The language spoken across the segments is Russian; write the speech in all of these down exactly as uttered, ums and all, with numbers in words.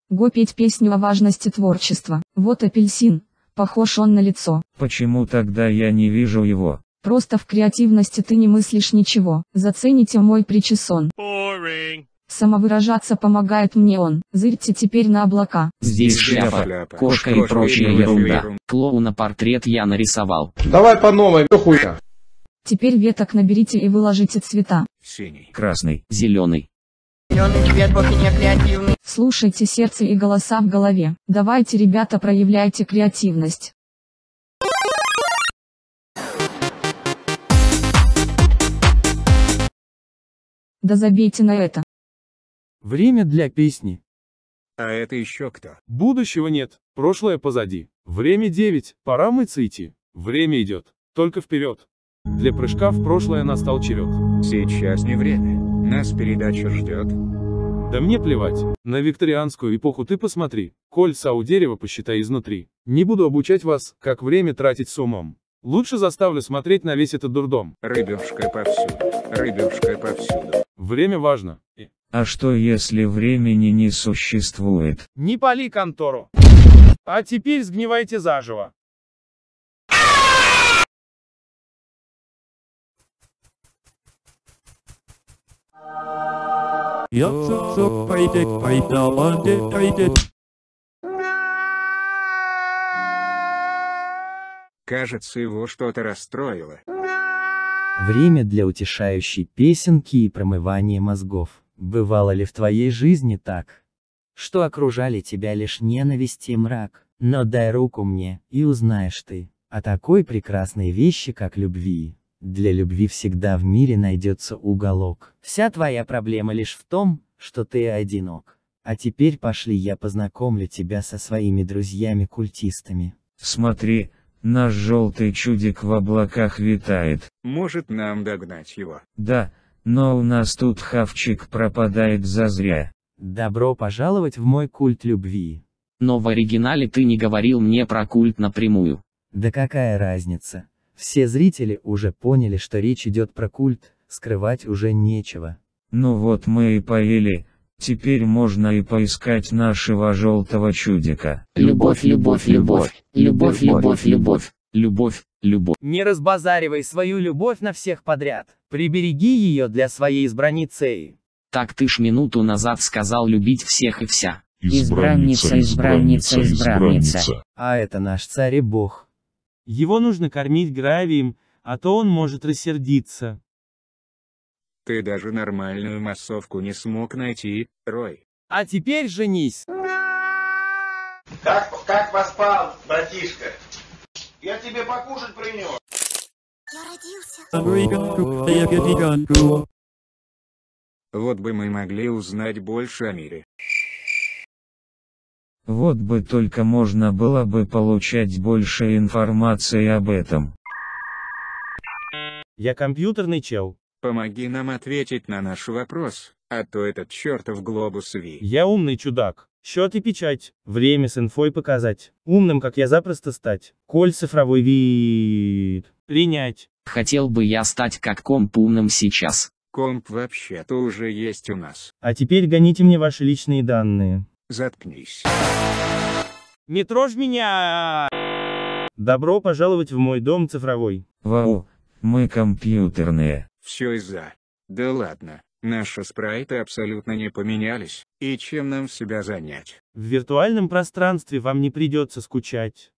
Го петь песню о важности творчества. Вот апельсин, похож он на лицо. Почему тогда я не вижу его? Просто в креативности ты не мыслишь ничего. Зацените мой причесон. Boring. Самовыражаться помогает мне он. Зырьте теперь на облака. Здесь шляпа, кошка и прочая ерунда. Клоуна портрет я нарисовал. Давай по новой, хуйня. Теперь веток наберите и выложите цвета. Синий. Красный. Зеленый. Зеленый цвет вовсе не креативный. Слушайте сердце и голоса в голове. Давайте, ребята, проявляйте креативность. Да забейте на это. Время для песни. А это еще кто? Будущего нет, прошлое позади. Время девять, пора мыться идти. Время идет, только вперед. Для прыжка в прошлое настал черед. Сейчас не время. Нас передача ждет. Да мне плевать. На викторианскую эпоху ты посмотри. Кольца у дерева посчитай изнутри. Не буду обучать вас, как время тратить с умом. Лучше заставлю смотреть на весь этот дурдом. Рыбешка повсюду. Рыбешка повсюду. Время важно. А что если времени не существует? Не пали контору. А теперь сгнивайте заживо. Кажется, его что-то расстроило. Время для утешающей песенки и промывания мозгов. Бывало ли в твоей жизни так, что окружали тебя лишь ненависть и мрак? Но дай руку мне, и узнаешь ты о такой прекрасной вещи, как любви. Для любви всегда в мире найдется уголок. Вся твоя проблема лишь в том, что ты одинок. А теперь пошли, я познакомлю тебя со своими друзьями-культистами. Смотри, наш желтый чудик в облаках витает. Может, нам догнать его? Да, но у нас тут хавчик пропадает зазря. Добро пожаловать в мой культ любви. Но в оригинале ты не говорил мне про культ напрямую. Да какая разница? Все зрители уже поняли, что речь идет про культ, скрывать уже нечего. Ну вот мы и поели, теперь можно и поискать нашего желтого чудика. Любовь, любовь, любовь, любовь, любовь, любовь, любовь, любовь. Не разбазаривай свою любовь на всех подряд. Прибереги ее для своей избранницы. Так ты ж минуту назад сказал любить всех и вся. Избранница, избранница, избранница. А это наш царь и бог. Его нужно кормить гравием, а то он может рассердиться. Ты даже нормальную массовку не смог найти, Рой. А теперь женись. Как, как поспал, братишка? Я тебе покушать принес. Я родился. Вот бы мы могли узнать больше о мире. Вот бы только можно было бы получать больше информации об этом. Я компьютерный чел. Помоги нам ответить на наш вопрос, а то этот чертов глобус Ви. Я умный чудак. Счет и печать. Время с инфой показать. Умным, как я, запросто стать. Коль цифровой вид. Принять. Хотел бы я стать как комп умным сейчас. Комп вообще-то уже есть у нас. А теперь гоните мне ваши личные данные. Заткнись. Не трожь меня! Добро пожаловать в мой дом цифровой. Вау, мы компьютерные. Все из-за. Да ладно, наши спрайты абсолютно не поменялись, и чем нам себя занять? В виртуальном пространстве вам не придется скучать.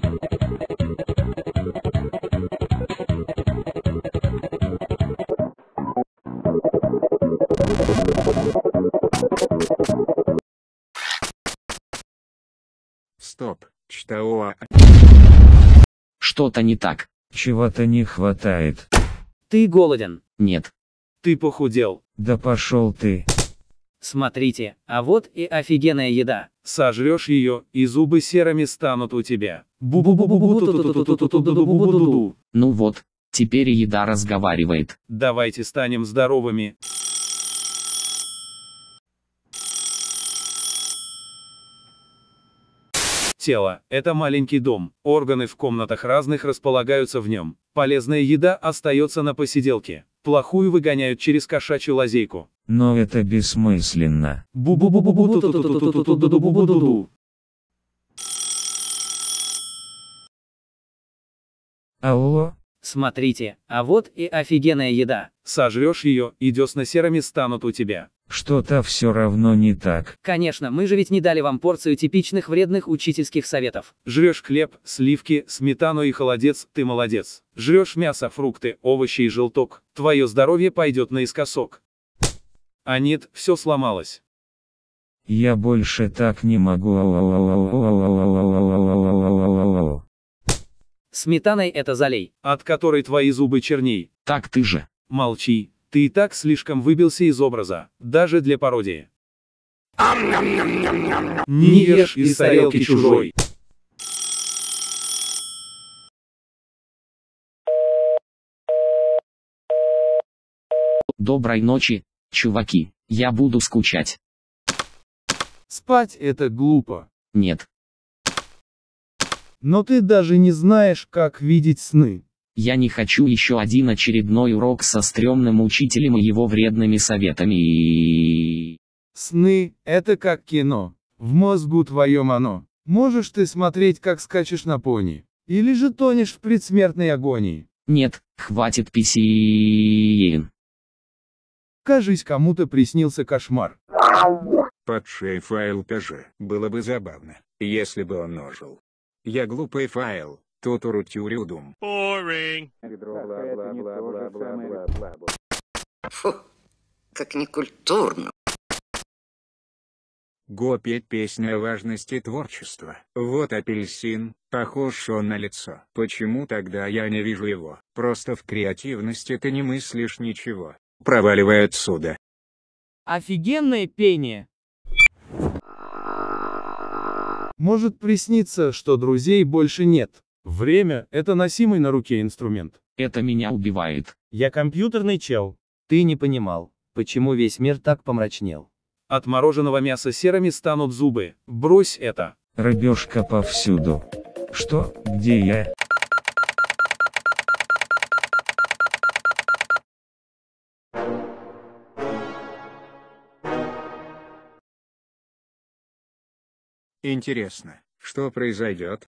Стоп, что? Что-то не так. Чего-то не хватает. Ты голоден? Нет. Ты похудел. Да пошел ты. Смотрите, а вот и офигенная еда. Сожрешь ее, и зубы серыми станут у тебя. Бу-бу-бу-бу-бу-ту-ту-ту-ту-ту-ту-ту-ту-ту-ту-ту. Ну вот, теперь и еда разговаривает. Давайте станем здоровыми. Тело – это маленький дом, органы в комнатах разных располагаются в нем. Полезная еда остается на посиделке, плохую выгоняют через кошачью лазейку. Но это бессмысленно. Бу-бу-бу-бу-бу-ту-ту-ту-ту-ту-ту-бу-бу-ду-ду. Алло? Смотрите, а вот и офигенная еда. Сожрешь ее, и десна серыми станут у тебя. Что-то все равно не так. Конечно, мы же ведь не дали вам порцию типичных вредных учительских советов. Жрешь хлеб, сливки, сметану и холодец, ты молодец. Жрешь мясо, фрукты, овощи и желток, твое здоровье пойдет наискосок. А нет, все сломалось. Я больше так не могу. Сметаной это залей. От которой твои зубы черней. Так ты же. Молчи, ты и так слишком выбился из образа, даже для пародии. Не ешь из тарелки чужой. Доброй ночи, чуваки. Я буду скучать. Спать это глупо. Нет. Но ты даже не знаешь, как видеть сны. Я не хочу еще один очередной урок со стрёмным учителем и его вредными советами. Сны — это как кино. В мозгу твоем оно. Можешь ты смотреть, как скачешь на пони. Или же тонешь в предсмертной агонии. Нет, хватит писин. Кажись, кому-то приснился кошмар. Падший файл ПЖ. Было бы забавно, если бы он ожил. Я глупый файл. Тутурутюрюдум. Boring. Фу, как некультурно. Го петь песню о важности творчества. Вот апельсин, похож он на лицо. Почему тогда я не вижу его? Просто в креативности ты не мыслишь ничего. Проваливай отсюда. Офигенное пение. Может присниться, что друзей больше нет. Время — это носимый на руке инструмент. Это меня убивает. Я компьютерный чел. Ты не понимал, почему весь мир так помрачнел. От мороженого мяса серыми станут зубы. Брось это. Рыбешка повсюду. Что, где я? Интересно, что произойдет?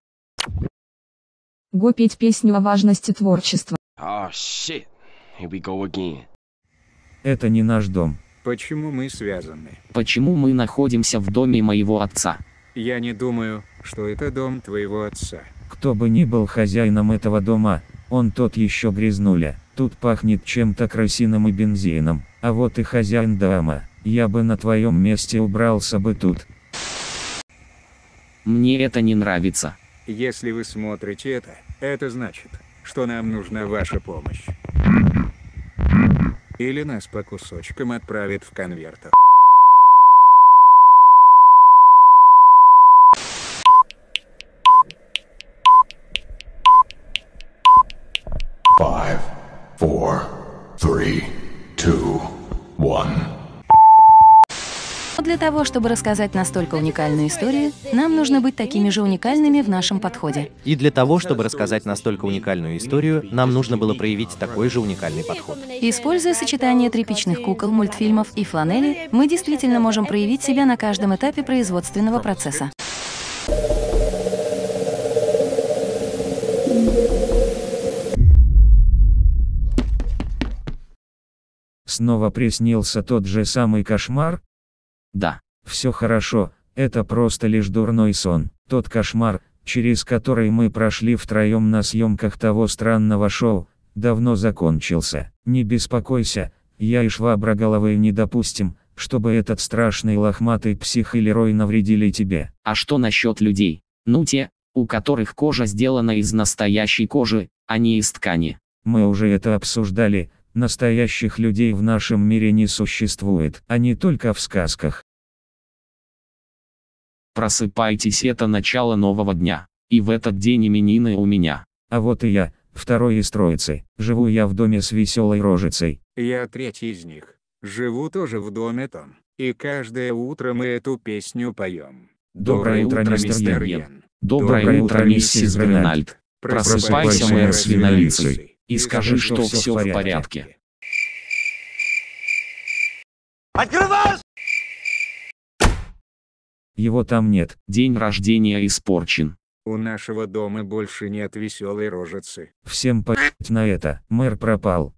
Го петь песню о важности творчества. Oh shit. Here we go again. Это не наш дом. Почему мы связаны? Почему мы находимся в доме моего отца? Я не думаю, что это дом твоего отца. Кто бы ни был хозяином этого дома, он тот еще грязнуля. Тут пахнет чем-то крысиным и бензином. А вот и хозяин дома. Я бы на твоем месте убрался бы тут. Мне это не нравится. Если вы смотрите это, это значит, что нам нужна ваша помощь. Или нас по кусочкам отправят в конвертах. Five, four, three, two, one. Для того, чтобы рассказать настолько уникальную историю, нам нужно быть такими же уникальными в нашем подходе. И для того, чтобы рассказать настолько уникальную историю, нам нужно было проявить такой же уникальный подход. Используя сочетание тряпичных кукол, мультфильмов и фланели, мы действительно можем проявить себя на каждом этапе производственного процесса. Снова приснился тот же самый кошмар? Да. Все хорошо, это просто лишь дурной сон. Тот кошмар, через который мы прошли втроем на съемках того странного шоу, давно закончился. Не беспокойся, я и шваброголовые не допустим, чтобы этот страшный лохматый псих или Рой навредили тебе. А что насчет людей? Ну те, у которых кожа сделана из настоящей кожи, а не из ткани. Мы уже это обсуждали. Настоящих людей в нашем мире не существует, а не только в сказках. Просыпайтесь, это начало нового дня. И в этот день именины у меня. А вот и я, второй из троицы. Живу я в доме с веселой рожицей. Я третий из них. Живу тоже в доме том. И каждое утро мы эту песню поем. Доброе утро, мистер Йен. Доброе утро, миссис Гренальд. Просыпайся, мэр свинолицый. И скажи, что все в порядке. Открывай! Его там нет. День рождения испорчен. У нашего дома больше нет веселой рожицы. Всем по***ть на это. Мэр пропал.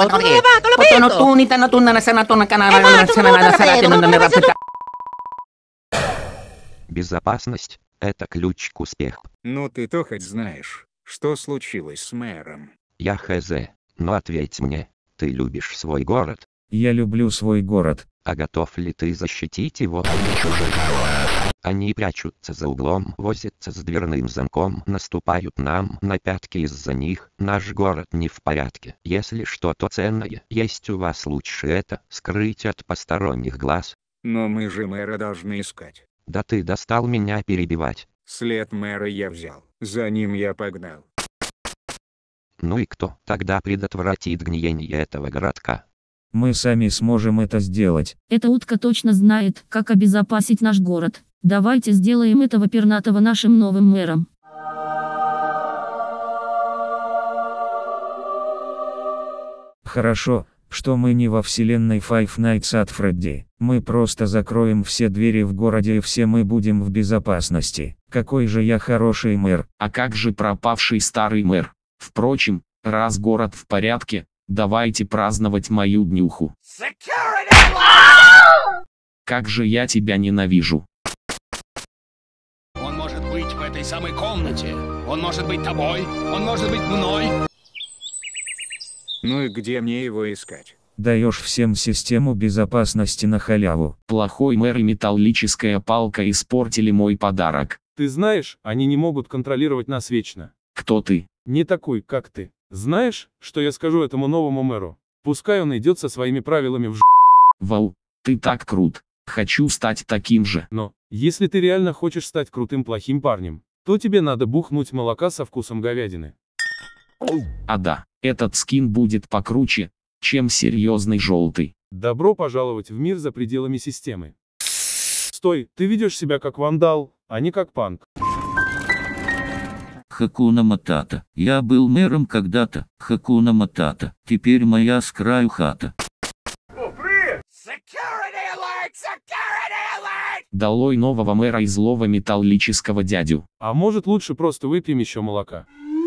Безопасность – это ключ к успеху. Ну ты-то хоть знаешь, что случилось с мэром? Я хз, но ответь мне, ты любишь свой город? Я люблю свой город. А готов ли ты защитить его? Они прячутся за углом, возятся с дверным замком, наступают нам на пятки из-за них. Наш город не в порядке. Если что-то ценное есть у вас, лучше это скрыть от посторонних глаз. Но мы же мэра должны искать. Да ты достал меня перебивать. След мэра я взял, за ним я погнал. Ну и кто тогда предотвратит гниение этого городка? Мы сами сможем это сделать. Эта утка точно знает, как обезопасить наш город. Давайте сделаем этого пернатого нашим новым мэром. Хорошо, что мы не во вселенной Five Nights at Freddy. Мы просто закроем все двери в городе и все мы будем в безопасности. Какой же я хороший мэр. А как же пропавший старый мэр? Впрочем, раз город в порядке, давайте праздновать мою днюху. Как же я тебя ненавижу. Он может быть в этой самой комнате. Он может быть тобой. Он может быть мной. Ну и где мне его искать? Даешь всем систему безопасности на халяву. Плохой мэр и металлическая палка испортили мой подарок. Ты знаешь, они не могут контролировать нас вечно. Кто ты? Не такой, как ты. Знаешь, что я скажу этому новому мэру? Пускай он идет со своими правилами в ж***. Вау, ты так крут. Хочу стать таким же. Но, если ты реально хочешь стать крутым плохим парнем, то тебе надо бухнуть молока со вкусом говядины. А да, этот скин будет покруче, чем серьезный желтый. Добро пожаловать в мир за пределами системы. Стой, ты ведешь себя как вандал, а не как панк. Хакуна Матата. Я был мэром когда-то. Хакуна Матата. Теперь моя с краю хата. Долой нового мэра и злого металлического дядю. А может лучше просто выпьем еще молока?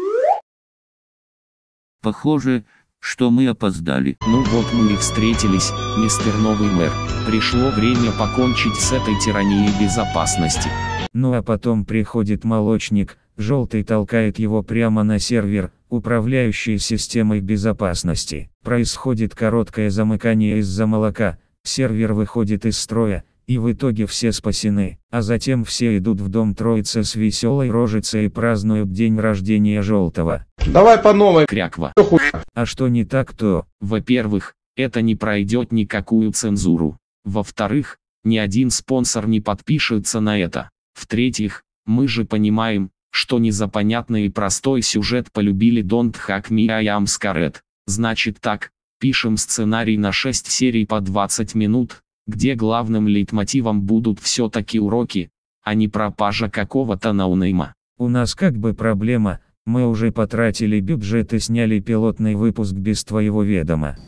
Похоже, что мы опоздали. Ну вот мы и встретились, мистер новый мэр. Пришло время покончить с этой тиранией безопасности. Ну а потом приходит молочник, желтый толкает его прямо на сервер, управляющий системой безопасности. Происходит короткое замыкание из-за молока, сервер выходит из строя, и в итоге все спасены, а затем все идут в дом Троицы с веселой рожицей и празднуют день рождения желтого. Давай по новой. Кряква. А что не так, то... Во-первых, это не пройдет никакую цензуру. Во-вторых, ни один спонсор не подпишется на это. В-третьих, мы же понимаем, что не за понятный и простой сюжет полюбили Don't Hack Me I Am Scared. Значит так, пишем сценарий на шесть серий по двадцать минут, где главным лейтмотивом будут все-таки уроки, а не пропажа какого-то ноунейма. У нас как бы проблема, мы уже потратили бюджет и сняли пилотный выпуск без твоего ведома.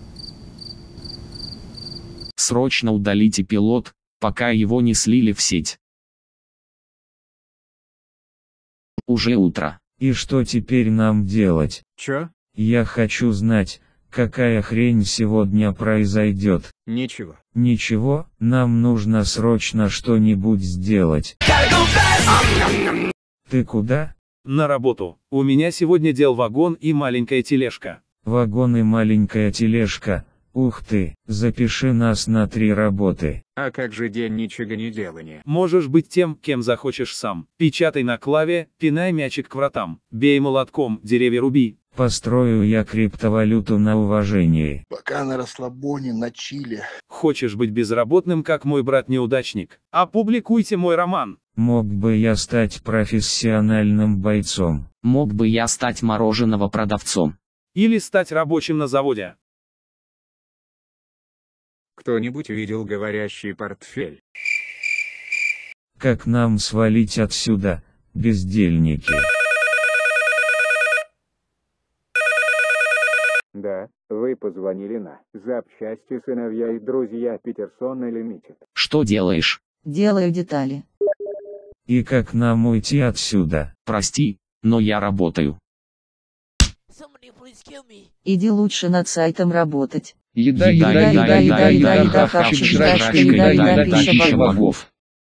Срочно удалите пилот, пока его не слили в сеть. Уже утро. И что теперь нам делать? Чё? Я хочу знать, какая хрень сегодня произойдет. Ничего. Ничего, нам нужно срочно что-нибудь сделать. Ты куда? На работу. У меня сегодня дел вагон и маленькая тележка. Вагон и маленькая тележка. Ух ты, запиши нас на три работы. А как же день ничего не делания? Можешь быть тем, кем захочешь сам. Печатай на клаве, пинай мячик к вратам, бей молотком, деревья руби. Построю я криптовалюту на уважении. Пока на расслабоне, на чиле. Хочешь быть безработным, как мой брат-неудачник? Опубликуйте мой роман. Мог бы я стать профессиональным бойцом. Мог бы я стать мороженого продавцом. Или стать рабочим на заводе. Кто-нибудь видел говорящий портфель? Как нам свалить отсюда, бездельники? Да, вы Вы позвонили на запчасти сыновья и друзья Питерсона Лимитед. Что делаешь? Делаю детали. И как нам уйти отсюда? Прости, но я работаю. Иди лучше над сайтом работать. Еда, еда, еда, еда, еда, еда, хавчик, жрачка, еда, еда, пища богов.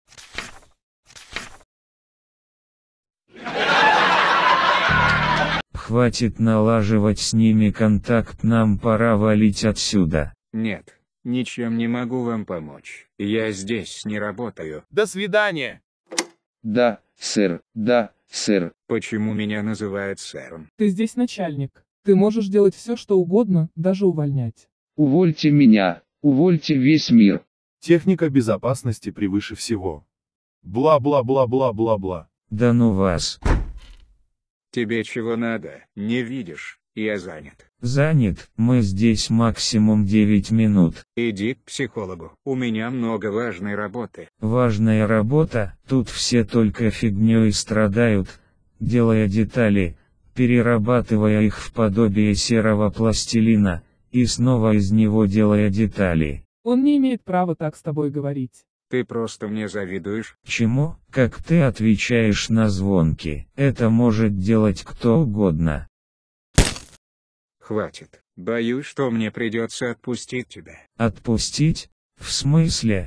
Хватит налаживать с ними контакт, нам пора валить отсюда. Нет, ничем не могу вам помочь. Я здесь не работаю. До свидания. Да, сэр, да, сэр. Почему меня называют сэром? Ты здесь начальник. Ты можешь делать все, что угодно, даже увольнять. Увольте меня, увольте весь мир. Техника безопасности превыше всего. Бла-бла-бла-бла-бла-бла. Да ну вас. Тебе чего надо? Не видишь, я занят. Занят, мы здесь максимум девять минут. Иди к психологу, у меня много важной работы. Важная работа, тут все только фигней страдают, делая детали, перерабатывая их в подобие серого пластилина, и снова из него делая детали. Он не имеет права так с тобой говорить. Ты просто мне завидуешь? Чему? Как ты отвечаешь на звонки? Это может делать кто угодно. Хватит. Боюсь, что мне придется отпустить тебя. Отпустить? В смысле?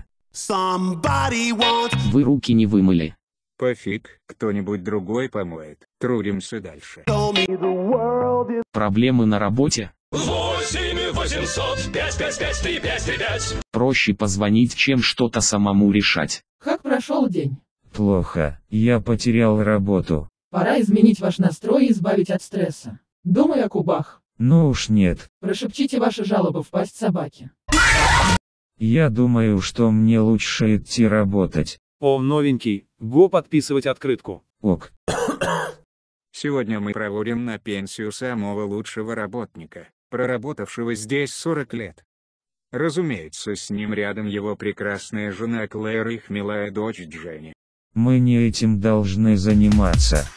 Вы руки не вымыли. Пофиг, кто-нибудь другой помоет. Трудимся дальше. Проблемы на работе? восемь восемьсот пять пять пять три пять три пять. Проще позвонить, чем что-то самому решать. Как прошел день? Плохо, я потерял работу. Пора изменить ваш настрой и избавить от стресса. Думай о кубах. Ну уж нет. Прошепчите ваши жалобы в пасть собаки. Я думаю, что мне лучше идти работать. О, новенький, го подписывать открытку. Ок. Сегодня мы проводим на пенсию самого лучшего работника, проработавшего здесь сорок лет. Разумеется, с ним рядом его прекрасная жена Клэр и их милая дочь Дженни. Мы не этим должны заниматься.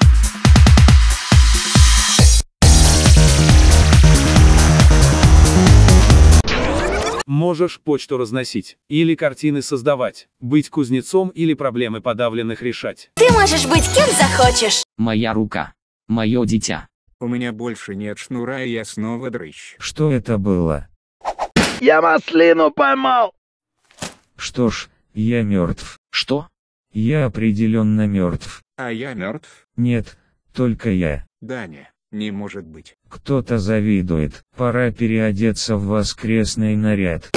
Можешь почту разносить, или картины создавать, быть кузнецом или проблемы подавленных решать. Ты можешь быть кем захочешь. Моя рука. Мое дитя. У меня больше нет шнура, и я снова дрыщ. Что это было? Я маслину поймал. Что ж, я мертв. Что? Я определенно мертв. А я мертв? Нет, только я. Даня, не может быть. Кто-то завидует. Пора переодеться в воскресный наряд.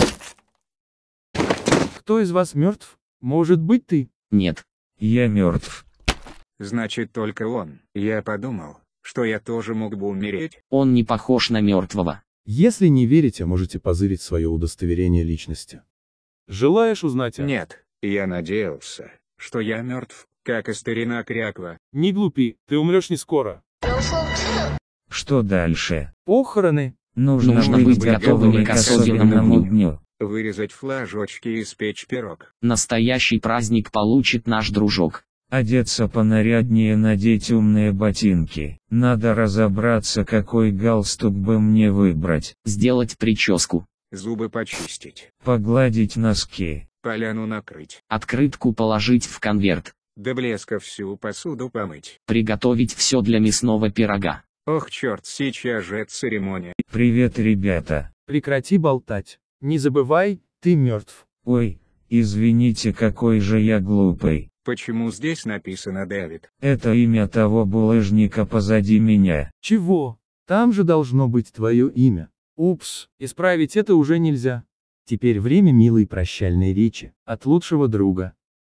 Кто из вас мертв? Может быть ты? Нет. Я мертв. Значит, только он. Я подумал, что я тоже мог бы умереть. Он не похож на мертвого. Если не верите, можете позырить свое удостоверение личности. Желаешь узнать о... Нет, я надеялся, что я мертв, как и старина Кряква. Не глупи, ты умрешь не скоро. Что дальше? Похороны. Нужно, Нужно быть, быть готовыми готовыми к особенному дню. Вырезать флажочки и испечь пирог. Настоящий праздник получит наш дружок. Одеться понаряднее, надеть умные ботинки. Надо разобраться, какой галстук бы мне выбрать. Сделать прическу. Зубы почистить. Погладить носки. Поляну накрыть. Открытку положить в конверт. До блеска всю посуду помыть. Приготовить все для мясного пирога. Ох, черт, сейчас же церемония. Привет, ребята. Прекрати болтать. Не забывай, ты мертв. Ой, извините, какой же я глупый. Почему здесь написано Дэвид? Это имя того булыжника позади меня. Чего? Там же должно быть твое имя. Упс, исправить это уже нельзя. Теперь время милой прощальной речи от лучшего друга.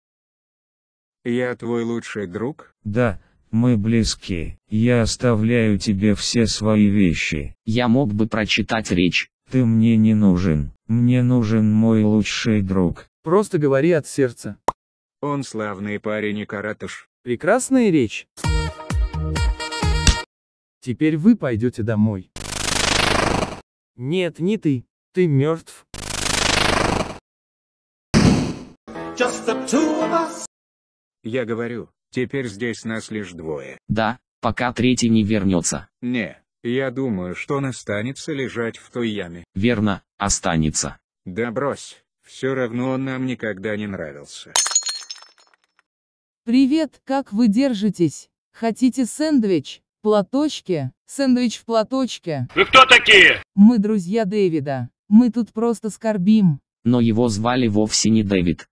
Я твой лучший друг? Да, мы близки. Я оставляю тебе все свои вещи. Я мог бы прочитать речь. Ты мне не нужен. Мне нужен мой лучший друг. Просто говори от сердца. Он славный парень и каратыш. Прекрасная речь. Теперь вы пойдете домой. Нет, не ты. Ты мертв. Я говорю, теперь здесь нас лишь двое. Да, пока третий не вернется. Не, Я думаю, что он останется лежать в той яме. Верно, останется. Да брось, все равно он нам никогда не нравился. Привет, как вы держитесь? Хотите сэндвич? Платочки? Сэндвич в платочке? Вы кто такие? Мы друзья Дэвида. Мы тут просто скорбим. Но его звали вовсе не Дэвид.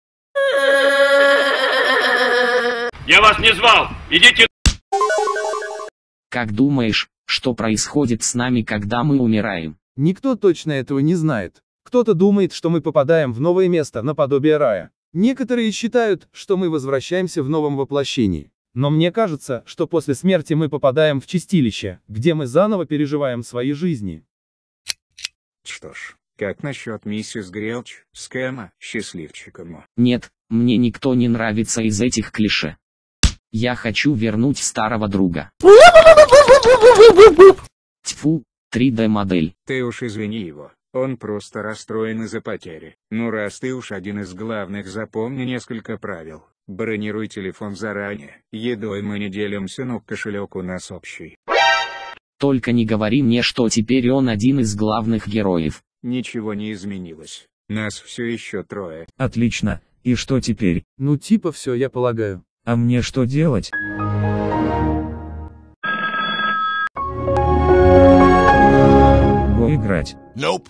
Я вас не звал! Идите! Как думаешь, что происходит с нами, когда мы умираем? Никто точно этого не знает. Кто-то думает, что мы попадаем в новое место, наподобие рая. Некоторые считают, что мы возвращаемся в новом воплощении. Но мне кажется, что после смерти мы попадаем в чистилище, где мы заново переживаем свои жизни. Что ж, как насчет миссис Грелч, Скэма, счастливчиком? Нет, мне никто не нравится из этих клише. Я хочу вернуть старого друга. Тьфу, три дэ модель. Ты уж извини его, он просто расстроен из-за потери. Ну раз ты уж один из главных, запомни несколько правил. Бронируй телефон заранее, едой мы не делимся, но кошелек у нас общий. Только не говори мне, что теперь он один из главных героев. Ничего не изменилось, нас все еще трое. Отлично, и что теперь? Ну типа все, я полагаю. А мне что делать? Го играть. Nope.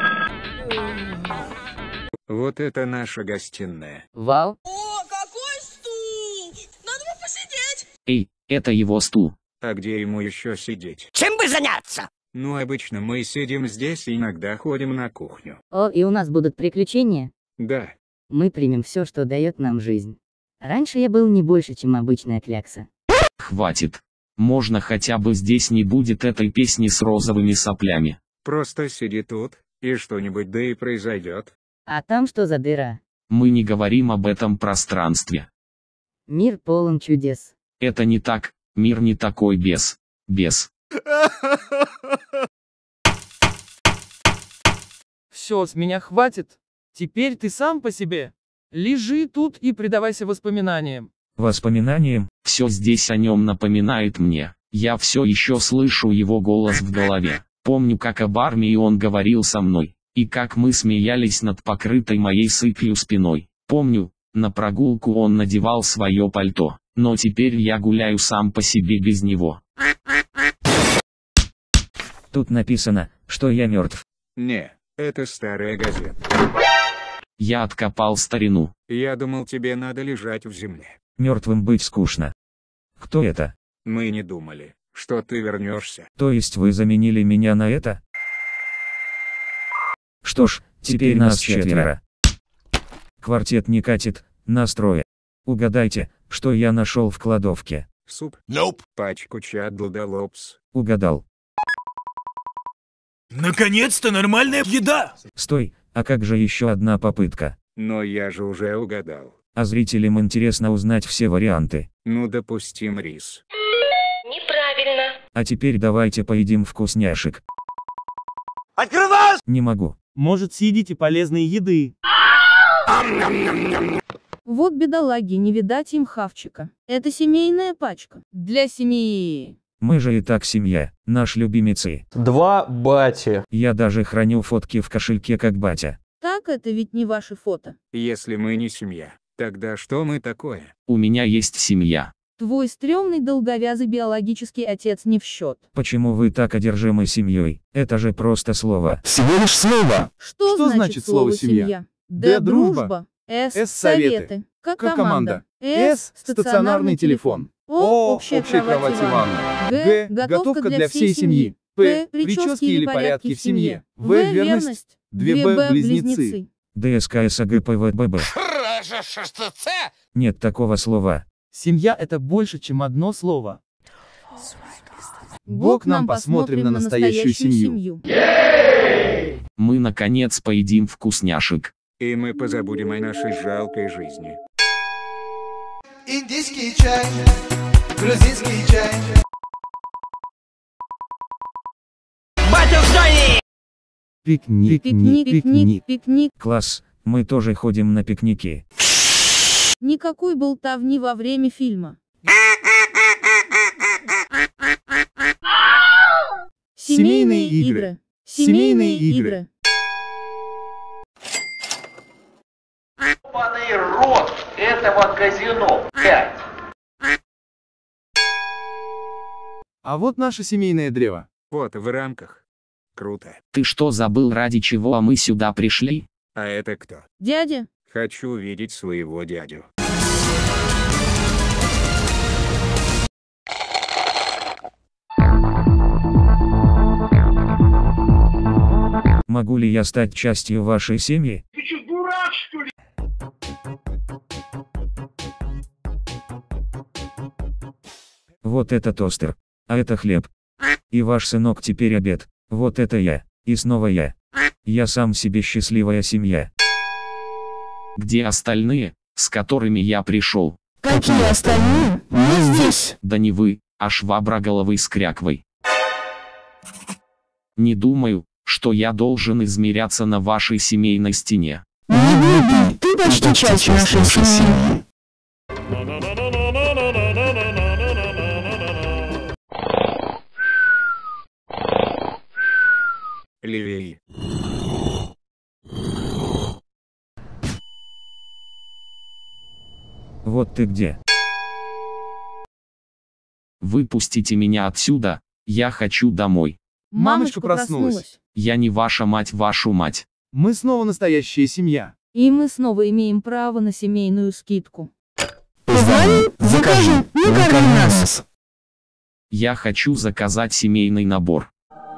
Вот это наша гостиная. Вау. О, какой стул! Надо бы посидеть. Эй, это его стул. А где ему еще сидеть? Чем бы заняться? Ну обычно мы сидим здесь и иногда ходим на кухню. О, и у нас будут приключения? Да. Мы примем все, что дает нам жизнь. Раньше я был не больше, чем обычная клякса. Хватит. Можно хотя бы здесь не будет этой песни с розовыми соплями. Просто сиди тут, и что-нибудь да и произойдет. А там что за дыра? Мы не говорим об этом пространстве. Мир полон чудес. Это не так, мир не такой без. Без. Все, с меня хватит. Теперь ты сам по себе. Лежи тут и предавайся воспоминаниям. Воспоминаниям? Все здесь о нем напоминает мне. Я все еще слышу его голос в голове. Помню, как об армии он говорил со мной. И как мы смеялись над покрытой моей сыпью спиной. Помню, на прогулку он надевал свое пальто. Но теперь я гуляю сам по себе без него. Тут написано, что я мертв. Не, это старая газета. Я откопал старину. Я думал, тебе надо лежать в земле. Мертвым быть скучно. Кто это? Мы не думали, что ты вернешься. То есть вы заменили меня на это? Что ж, теперь, теперь нас четверо. Квартет не катит, нас трое. Угадайте, что я нашел в кладовке. Суп? Nope. Пачку чадлдалопс. Угадал. Наконец-то нормальная еда! Стой, а как же еще одна попытка? Но я же уже угадал. А зрителям интересно узнать все варианты. Ну допустим, рис. Неправильно. А теперь давайте поедим вкусняшек. Открывай! Не могу. Может, съедите полезной еды? Вот бедолаги, не видать им хавчика. Это семейная пачка. Для семьи. Мы же и так семья, наш любимицы. Два бати. Я даже храню фотки в кошельке как батя. Так это ведь не ваши фото. Если мы не семья, тогда что мы такое? У меня есть семья. Твой стрёмный долговязый биологический отец не в счет. Почему вы так одержимы семьей? Это же просто слово. Всего лишь слово. Что, Что значит, значит слово семья? Д Д дружба. С С советы. советы. К К команда. С стационарный телефон. О общая кровать и ванна. Г готовка для всей семьи. П прически или порядки в семье. В верность. Две Б близнецы. ДСКСАГПВББ. Нет такого слова. Семья — это больше, чем одно слово. Бог нам посмотрим на настоящую семью. Мы наконец поедим вкусняшек. И мы позабудем о нашей жалкой жизни. Индийский чай, грузинский чай. Батя в зоне! Пикник, Пикник, пикник, пикник. Класс, мы тоже ходим на пикники. Никакой болтовни во время фильма. Семейные игры. Семейные игры. Ебаный рот этого казино, блядь. А вот наше семейное древо. Вот в рамках. Круто. Ты что забыл, ради чего мы сюда пришли? А это кто? Дядя. Хочу увидеть своего дядю. Могу ли я стать частью вашей семьи? Ты что, дурак, что ли? Вот это тостер. А это хлеб. И ваш сынок теперь обед. Вот это я. И снова я. Я сам себе счастливая семья. Где остальные, с которыми я пришел? Какие остальные? Мы здесь. Да не вы, а шваброголовый с кряквой. Не думаю, что я должен измеряться на вашей семейной стене. Не глупи, ты почти часть нашей семьи. Левей. Вот ты где. Выпустите меня отсюда, я хочу домой. Мамочка проснулась. Я не ваша мать, вашу мать. Мы снова настоящая семья. И мы снова имеем право на семейную скидку. Позвони, закажи, не корми нас. Я хочу заказать семейный набор.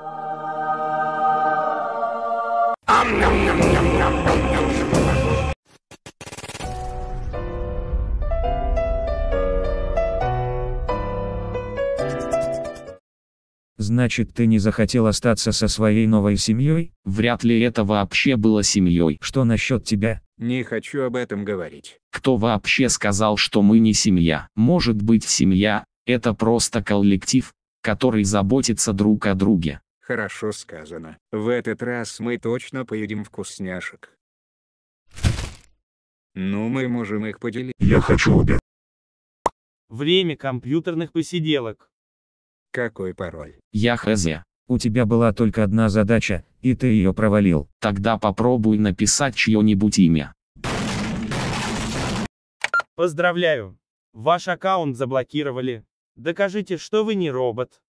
Значит, ты не захотел остаться со своей новой семьей? Вряд ли это вообще было семьей. Что насчет тебя? Не хочу об этом говорить. Кто вообще сказал, что мы не семья? Может быть, семья – это просто коллектив, который заботится друг о друге. Хорошо сказано. В этот раз мы точно поедим вкусняшек. Ну, мы можем их поделить. Я хочу обед. Время компьютерных посиделок. Какой пароль? Я хз. У тебя была только одна задача, и ты ее провалил. Тогда попробуй написать чье-нибудь имя. Поздравляю. Ваш аккаунт заблокировали. Докажите, что вы не робот.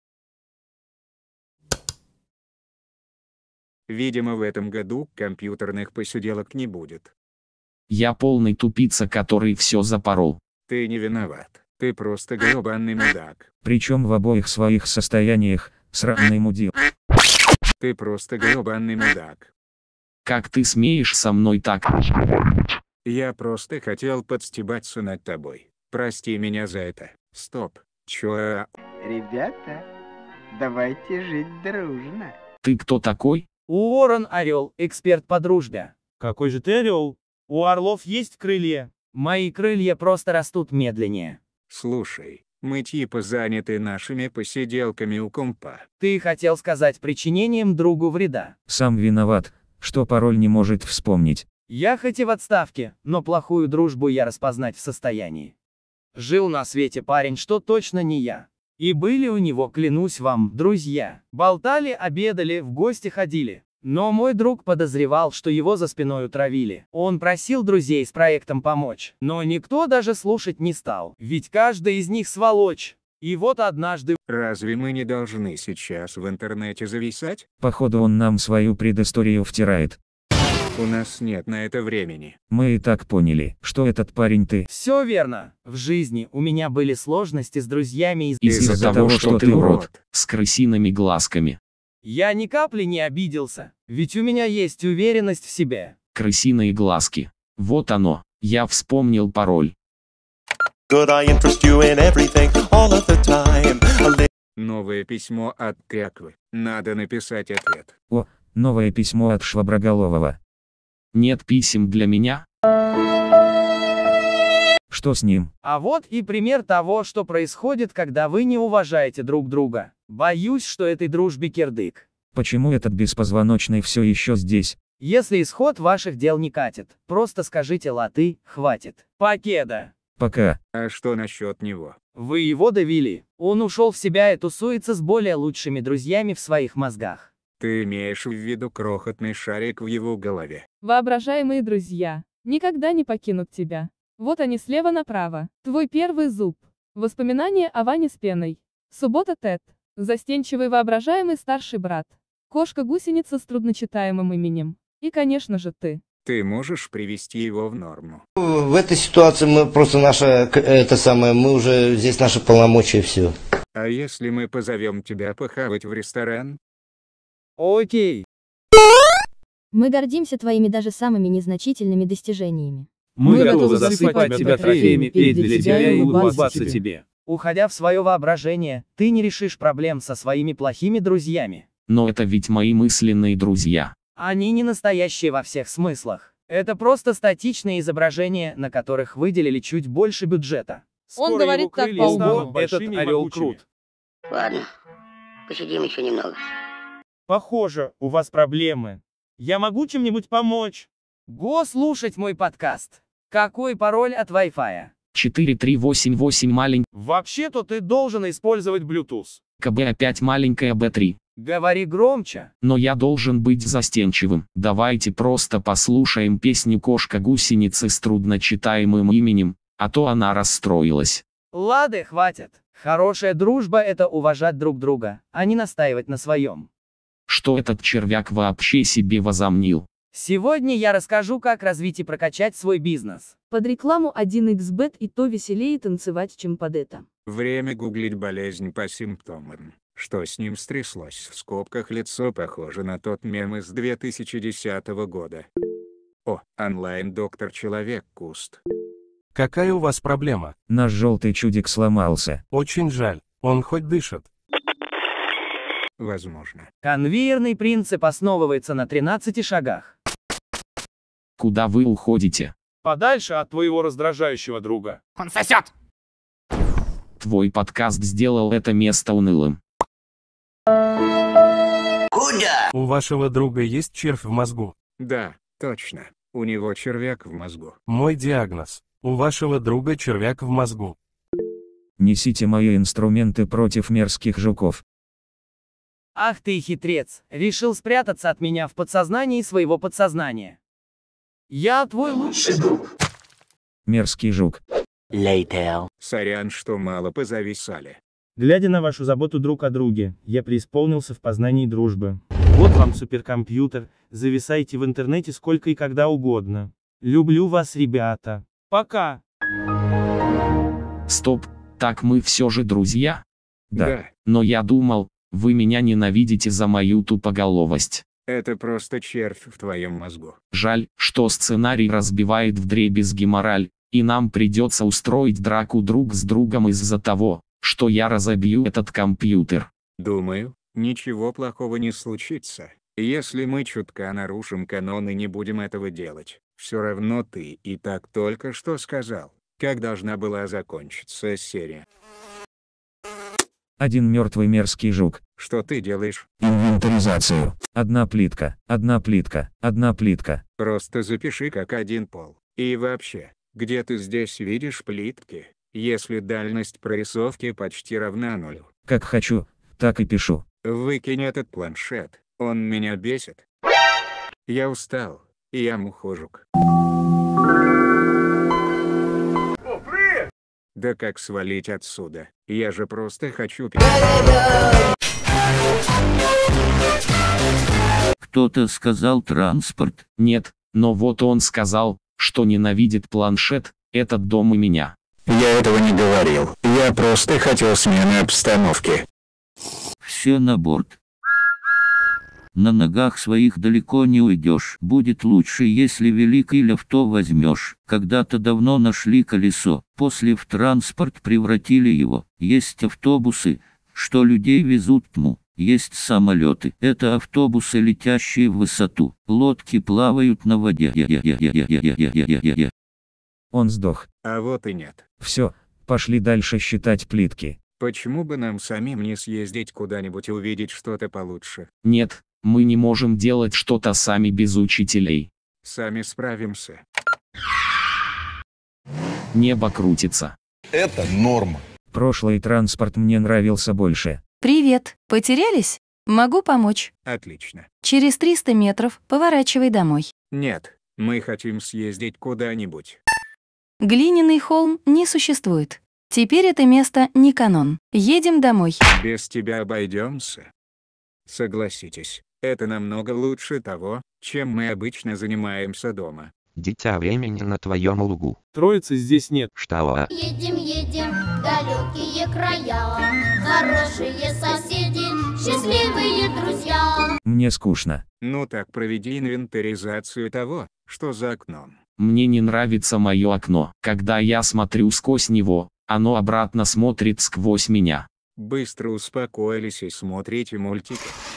Видимо, в этом году компьютерных посиделок не будет. Я полный тупица, который все запорол. Ты не виноват. Ты просто гребаный мудак. Причем в обоих своих состояниях, сраный мудил. Ты просто гребаный мудак. Как ты смеешь со мной так? Я просто хотел подстебаться над тобой. Прости меня за это. Стоп. Чё? Ребята, давайте жить дружно. Ты кто такой? Уоррен Орел, эксперт по дружбе. Какой же ты орел? У орлов есть крылья. Мои крылья просто растут медленнее. Слушай, мы типа заняты нашими посиделками у компа. Ты хотел сказать причинением другу вреда. Сам виноват, что пароль не может вспомнить. Я хоть и в отставке, но плохую дружбу я распознать в состоянии. Жил на свете парень, что точно не я. И были у него, клянусь вам, друзья. Болтали, обедали, в гости ходили. Но мой друг подозревал, что его за спиной утравили. Он просил друзей с проектом помочь. Но никто даже слушать не стал. Ведь каждый из них сволочь. И вот однажды... Разве мы не должны сейчас в интернете зависать? Походу он нам свою предысторию втирает. У нас нет на это времени. Мы и так поняли, что этот парень ты. Все верно. В жизни у меня были сложности с друзьями из... Из-за Из-за того, того, что, что ты ты урод. урод. С крысиными глазками. Я ни капли не обиделся, ведь у меня есть уверенность в себе. Крысиные глазки. Вот оно. Я вспомнил пароль. Новое письмо от Кряквы. Надо написать ответ. О, новое письмо от Шваброголового. Нет писем для меня? Что с ним? А вот и пример того, что происходит, когда вы не уважаете друг друга. Боюсь, что этой дружбе кирдык. Почему этот беспозвоночный все еще здесь? Если исход ваших дел не катит, просто скажите латы, хватит. Покеда. Пока. А что насчет него? Вы его давили. Он ушел в себя и тусуется с более лучшими друзьями в своих мозгах. Ты имеешь в виду крохотный шарик в его голове? Воображаемые друзья никогда не покинут тебя. Вот они слева направо. Твой первый зуб. Воспоминания о Ване с пеной. Суббота Тед. Застенчивый воображаемый старший брат. Кошка-гусеница с трудночитаемым именем. И, конечно же, ты. Ты можешь привести его в норму? В этой ситуации мы просто наша, это самое, мы уже, здесь наши полномочия, все. А если мы позовем тебя похавать в ресторан? Окей. Мы гордимся твоими даже самыми незначительными достижениями. Мы, Мы готовы засыпать тебя трофеями, петь для тебя и улыбаться тебе. Уходя в свое воображение, ты не решишь проблем со своими плохими друзьями. Но это ведь мои мысленные друзья. Они не настоящие во всех смыслах. Это просто статичные изображения, на которых выделили чуть больше бюджета. Он говорит так по уму. Этот орел крут. Ладно, посидим еще немного. Похоже, у вас проблемы. Я могу чем-нибудь помочь? Го слушать мой подкаст. Какой пароль от Wi-Fi? четыре три восемь восемь маленькая. Вообще-то ты должен использовать Bluetooth. КБ опять маленькая бэ три. Говори громче. Но я должен быть застенчивым. Давайте просто послушаем песню «Кошка-гусеницы» с трудночитаемым именем, а то она расстроилась. Лады, хватит. Хорошая дружба — это уважать друг друга, а не настаивать на своем. Что этот червяк вообще себе возомнил? Сегодня я расскажу, как развить и прокачать свой бизнес. Под рекламу один икс бет и то веселее танцевать, чем под это. Время гуглить болезнь по симптомам. Что с ним стряслось? В скобках лицо похоже на тот мем из две тысячи десятого года. О, онлайн-доктор Человек-куст. Какая у вас проблема? Наш желтый чудик сломался. Очень жаль. Он хоть дышит? Возможно. Конвейерный принцип основывается на тринадцати шагах. Куда вы уходите? Подальше от твоего раздражающего друга. Он сосет! Твой подкаст сделал это место унылым. Куда? У вашего друга есть червь в мозгу? Да, точно. У него червяк в мозгу. Мой диагноз. У вашего друга червяк в мозгу. Несите мои инструменты против мерзких жуков. Ах ты хитрец, решил спрятаться от меня в подсознании своего подсознания. Я твой лучший друг. Мерзкий жук. Later. Сорян, что мало позависали. Глядя на вашу заботу друг о друге, я преисполнился в познании дружбы. Вот вам суперкомпьютер, зависайте в интернете сколько и когда угодно. Люблю вас, ребята. Пока. Стоп, так мы все же друзья? Да. Да. Но я думал, вы меня ненавидите за мою тупоголовость. Это просто червь в твоем мозгу. Жаль, что сценарий разбивает вдребезги мораль, и нам придется устроить драку друг с другом из-за того, что я разобью этот компьютер. Думаю, ничего плохого не случится, если мы чутка нарушим канон и не будем этого делать. Все равно ты и так только что сказал, как должна была закончиться серия. Один мертвый мерзкий жук. Что ты делаешь? Инвентаризацию. Одна плитка, одна плитка, одна плитка. Просто запиши как один пол. И вообще, где ты здесь видишь плитки, если дальность прорисовки почти равна нулю? Как хочу, так и пишу. Выкинь этот планшет, он меня бесит. Я устал, и я мухожук. Да как свалить отсюда? Я же просто хочу пить. Кто-то сказал транспорт. Нет, но вот он сказал, что ненавидит планшет, этот дом и меня. Я этого не говорил. Я просто хотел смены обстановки. Все на борт. На ногах своих далеко не уйдешь. Будет лучше, если великий авто возьмешь. Когда-то давно нашли колесо, после в транспорт превратили его. Есть автобусы, что людей везут тьму. Есть самолеты. Это автобусы, летящие в высоту. Лодки плавают на воде. Он сдох. А вот и нет. Все, пошли дальше считать плитки. Почему бы нам самим не съездить куда-нибудь и увидеть что-то получше? Нет, мы не можем делать что-то сами без учителей. Сами справимся. Небо крутится. Это норма. Прошлый транспорт мне нравился больше. Привет, потерялись? Могу помочь. Отлично. Через триста метров поворачивай домой. Нет, мы хотим съездить куда-нибудь. Глиняный холм не существует. Теперь это место не канон. Едем домой. Без тебя обойдемся. Согласитесь, это намного лучше того, чем мы обычно занимаемся дома. Дитя времени на твоем лугу. Троицы здесь нет. Что? Едем, едем в далекие края, хорошие соседи, счастливые друзья. Мне скучно. Ну так проведи инвентаризацию того, что за окном. Мне не нравится мое окно. Когда я смотрю сквозь него, оно обратно смотрит сквозь меня. Быстро успокоились и смотрите мультики.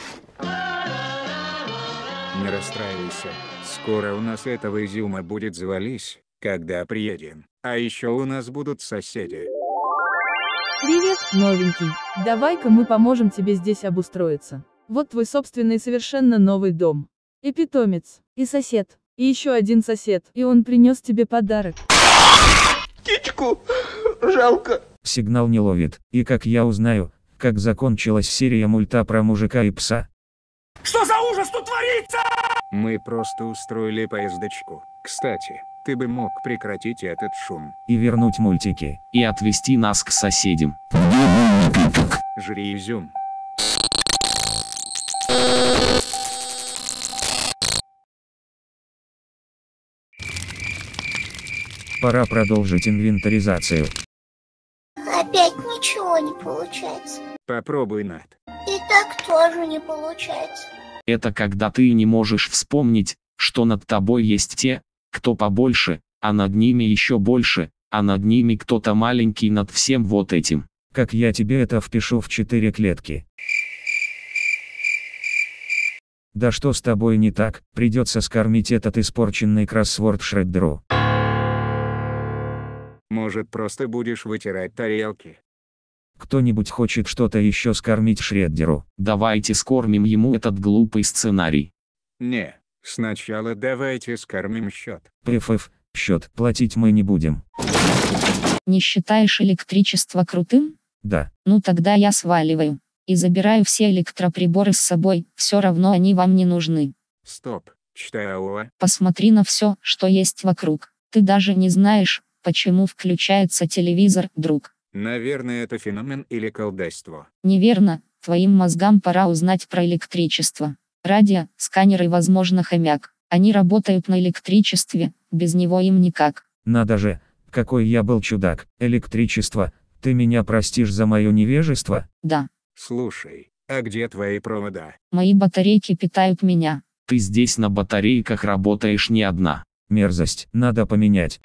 Не расстраивайся, скоро у нас этого изюма будет завались, когда приедем. А еще у нас будут соседи. Привет, новенький. Давай-ка мы поможем тебе здесь обустроиться. Вот твой собственный совершенно новый дом. И питомец, и сосед, и еще один сосед. И он принес тебе подарок. Птичку жалко. Сигнал не ловит. И как я узнаю, как закончилась серия мульта про мужика и пса? Что за ужас тут творится? Мы просто устроили поездочку. Кстати, ты бы мог прекратить этот шум. И вернуть мультики. И отвезти нас к соседям. Жри изюм. Пора продолжить инвентаризацию. Опять ничего не получается. Попробуй, Над. И так тоже не получается. Это когда ты не можешь вспомнить, что над тобой есть те, кто побольше, а над ними еще больше, а над ними кто-то маленький над всем вот этим. Как я тебе это впишу в четыре клетки? Да что с тобой не так, придется скормить этот испорченный кроссворд Шреддеру. Может, просто будешь вытирать тарелки? Кто-нибудь хочет что-то еще скормить Шреддеру? Давайте скормим ему этот глупый сценарий. Не, сначала давайте скормим счет. Пф, счет платить мы не будем. Не считаешь электричество крутым? Да. Ну тогда я сваливаю. И забираю все электроприборы с собой, все равно они вам не нужны. Стоп, читаю. Посмотри на все, что есть вокруг. Ты даже не знаешь, почему включается телевизор, друг. Наверное, это феномен или колдовство. Неверно, твоим мозгам пора узнать про электричество. Радио, сканеры, возможно, хомяк. Они работают на электричестве, без него им никак. Надо же, какой я был чудак. Электричество, ты меня простишь за мое невежество? Да. Слушай, а где твои провода? Мои батарейки питают меня. Ты здесь на батарейках работаешь не одна. Мерзость, надо поменять.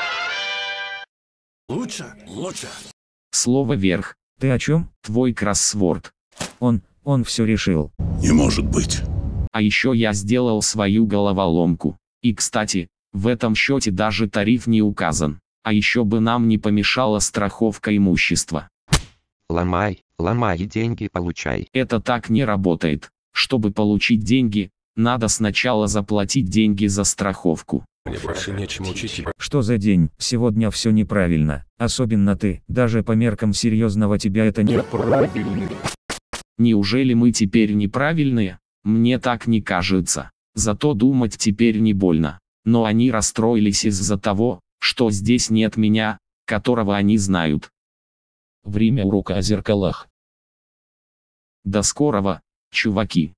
Лучше, лучше. Слово вверх. Ты о чем? Твой кроссворд. Он, он все решил. Не может быть. А еще я сделал свою головоломку. И кстати, в этом счете даже тариф не указан. А еще бы нам не помешала страховка имущества. Ломай, ломай и деньги получай. Это так не работает. Чтобы получить деньги, надо сначала заплатить деньги за страховку. Мне больше нечем учить тебя. Что за день? Сегодня все неправильно. Особенно ты. Даже по меркам серьезного тебя это не... Неправильно. Неужели мы теперь неправильные? Мне так не кажется. Зато думать теперь не больно. Но они расстроились из-за того, что здесь нет меня, которого они знают. Время урока о зеркалах. До скорого, чуваки.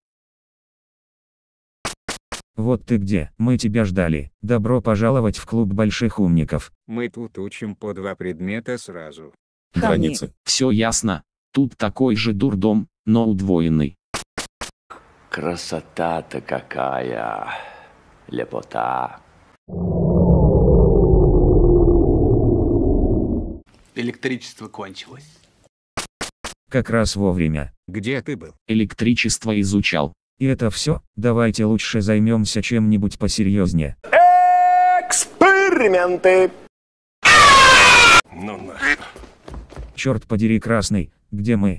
Вот ты где, мы тебя ждали. Добро пожаловать в клуб больших умников. Мы тут учим по два предмета сразу. Границы. Все ясно. Тут такой же дурдом, но удвоенный. Красота-то какая. Лепота. Электричество кончилось. Как раз вовремя. Где ты был? Электричество изучал. И это все? Давайте лучше займемся чем-нибудь посерьезнее. Эксперименты. Ну нахер. Черт подери, красный, где мы?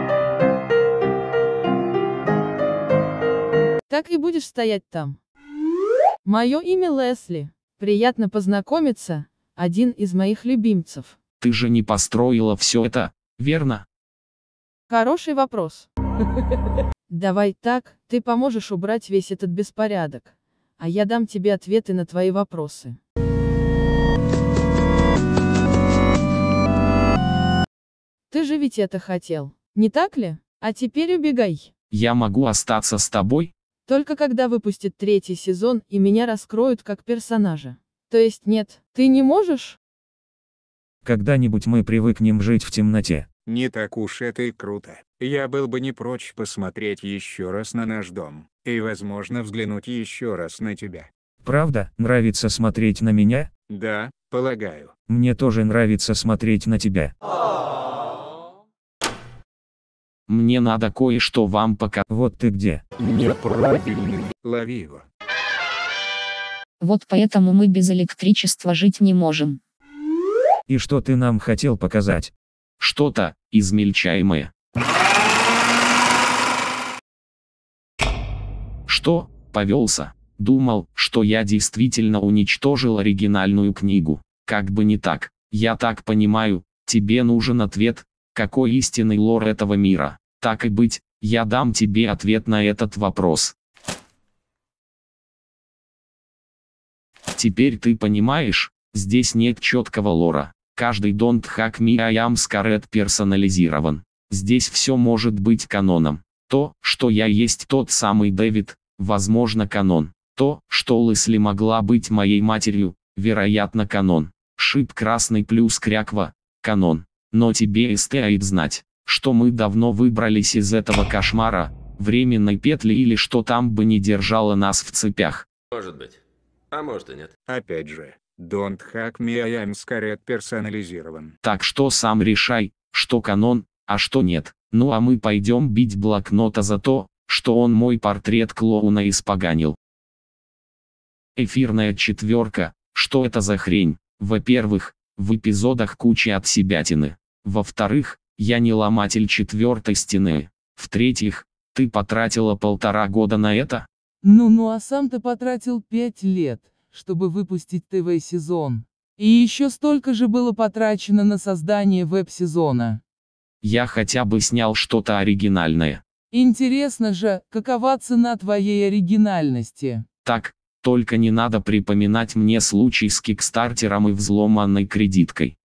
Так и будешь стоять там. Мое имя Лесли. Приятно познакомиться, один из моих любимцев. Ты же не построила все это, верно? Хороший вопрос. Давай так, ты поможешь убрать весь этот беспорядок, а я дам тебе ответы на твои вопросы. Ты же ведь это хотел, не так ли? А теперь убегай. Я могу остаться с тобой? Только когда выпустят третий сезон и меня раскроют как персонажа. То есть нет, ты не можешь? Когда-нибудь мы привыкнем жить в темноте. Не так уж это и круто. Я был бы не прочь посмотреть еще раз на наш дом, и возможно взглянуть еще раз на тебя. Правда, нравится смотреть на меня? Да, полагаю. Мне тоже нравится смотреть на тебя. Мне надо кое-что вам показать. Вот ты где. Неправильно. Лови его. Вот поэтому мы без электричества жить не можем. И что ты нам хотел показать? Что-то измельчаемое. Что, повелся? Думал, что я действительно уничтожил оригинальную книгу. Как бы не так. Я так понимаю, тебе нужен ответ, какой истинный лор этого мира. Так и быть, я дам тебе ответ на этот вопрос. Теперь ты понимаешь, здесь нет четкого лора. Каждый Don't Hack Me I Am Scared персонализирован. Здесь все может быть каноном. То, что я есть тот самый Дэвид, возможно канон. То, что Лесли могла быть моей матерью, вероятно канон. Шип красный плюс кряква, канон. Но тебе стоит знать, что мы давно выбрались из этого кошмара, временной петли или что там бы не держало нас в цепях. Может быть. А может и нет. Опять же, Don't Hack Me I Am Scared персонализирован. Так что сам решай, что канон, а что нет. Ну а мы пойдем бить блокнота за то, что он мой портрет клоуна испоганил. Эфирная четверка, что это за хрень? Во-первых, в эпизодах куча отсебятины. Во-вторых, я не ломатель четвертой стены. В-третьих, ты потратила полтора года на это? Ну-ну, а сам ты потратил пять лет, чтобы выпустить ТВ-сезон. И еще столько же было потрачено на создание веб-сезона. Я хотя бы снял что-то оригинальное. Интересно же, какова цена твоей оригинальности? Так, только не надо припоминать мне случай с кикстартером и взломанной кредиткой.